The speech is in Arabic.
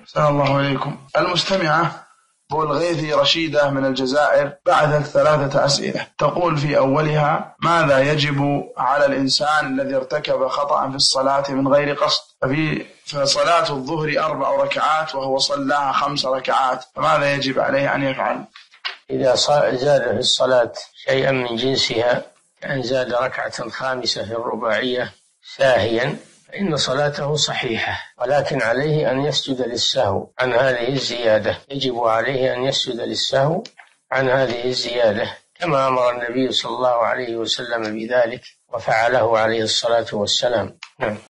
السلام الله عليكم. المستمعة بولغيثي رشيدة من الجزائر بعثت 3 أسئلة، تقول في أولها: ماذا يجب على الإنسان الذي ارتكب خطأ في الصلاة من غير قصد؟ فصلاة الظهر 4 ركعات وهو صلاها 5 ركعات، فماذا يجب عليه أن يفعل؟ إذا زاد في الصلاة شيئا من جنسها، كأن زاد ركعة 5 في الرباعية ساهيا، فإن صلاته صحيحة، ولكن عليه أن يسجد للسهو عن هذه الزيادة. يجب عليه أن يسجد للسهو عن هذه الزيادة، كما أمر النبي صلى الله عليه وسلم بذلك وفعله عليه الصلاة والسلام. نعم.